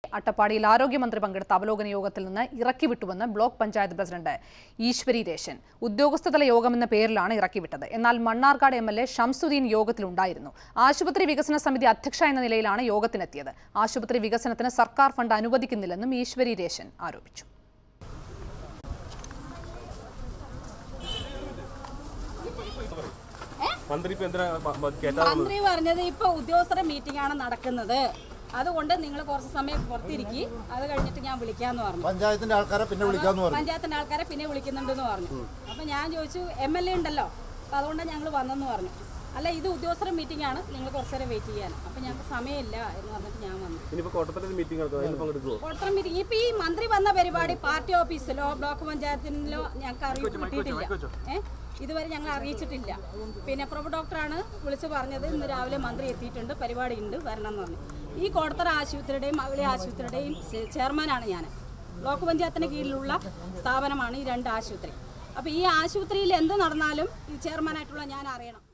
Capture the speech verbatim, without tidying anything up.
അട്ടപ്പാടിയിൽ ആരോഗ്യമന്ത്രി പങ്കെടുത്ത അവലോകന യോഗത്തിൽ നിന്ന് ഇറക്കിവിട്ടുവെന്ന് ബ്ലോക്ക് പഞ്ചായത്ത് പ്രസിഡന്റ് ഈശ്വരി രേശൻ. ഉദ്യോഗസ്ഥതല യോഗമെന്ന പേരിലാണ് ഇറക്കിവിട്ടത്. എന്നാൽ Mannarkkad M L A Shamsuddin യോഗത്തിലുണ്ടായിരുന്നു. ആശുപത്രി വികസന സമിതി അധ്യക്ഷ എന്ന നിലയിലാണ് യോഗത്തിനെത്തിയത്. ആശുപത്രി വികസനത്തിന് സർക്കാർ ഫണ്ട് അനുവദിക്കുന്നില്ലെന്നും ഈശ്വരി രേശൻ ആരോപിച്ചു. മന്ത്രി പറഞ്ഞത് ഇപ്പൊ ഉദ്യോഗസ്ഥരുടെ മീറ്റിംഗ് ആണ് നടക്കുന്നത്, അതുകൊണ്ട് നിങ്ങൾ കുറച്ച് സമയം പുറത്തിരിക്കി, അത് കഴിഞ്ഞിട്ട് ഞാൻ വിളിക്കാന്ന് പറഞ്ഞു. പഞ്ചായത്തിന്റെ ആൾക്കാരെ പിന്നെ വിളിക്കാന്ന് പറഞ്ഞു. പഞ്ചായത്തിന്റെ ആൾക്കാരെ പിന്നെ വിളിക്കുന്നുണ്ടെന്ന് പറഞ്ഞു. അപ്പൊ ഞാൻ ചോദിച്ചു എം എൽ എ ഉണ്ടല്ലോ, അപ്പൊ അതുകൊണ്ടാണ് ഞങ്ങൾ വന്നെന്ന് പറഞ്ഞു. അല്ല, ഇത് ഉദ്യോഗസ്ഥരുടെ മീറ്റിംഗ് ആണ്, നിങ്ങൾ കുറച്ചു നേരം വെയിറ്റ് ചെയ്യാൻ. അപ്പൊ ഞങ്ങൾക്ക് സമയമില്ല എന്ന് പറഞ്ഞിട്ട് ഞാൻ വന്നു. കോട്ടത്തല മീറ്റിംഗ് ഇപ്പൊ ഈ മന്ത്രി വന്ന പരിപാടി പാർട്ടി ഓഫീസിലോ ബ്ലോക്ക് പഞ്ചായത്തിലോ ഞങ്ങൾക്ക് അറിയിപ്പ് കിട്ടിയിട്ടില്ല. ഏഹ് ഇതുവരെ ഞങ്ങൾ അറിയിച്ചിട്ടില്ല. പിന്നെ പ്രൊഫ ഡോക്ടറാണ് വിളിച്ച് പറഞ്ഞത് ഇന്ന് രാവിലെ മന്ത്രി എത്തിയിട്ടുണ്ട്, പരിപാടി ഉണ്ട്, വരണം എന്ന് പറഞ്ഞു. ഈ കോട്ടത്തറ ആശുപത്രിയുടെയും മകളി ആശുപത്രിയുടെയും ചെയർമാനാണ് ഞാൻ. ബ്ലോക്ക് പഞ്ചായത്തിന് കീഴിലുള്ള സ്ഥാപനമാണ് ഈ രണ്ട് ആശുപത്രി. അപ്പോൾ ഈ ആശുപത്രിയിൽ എന്ത് നടന്നാലും ഈ ചെയർമാനായിട്ടുള്ള ഞാൻ അറിയണം.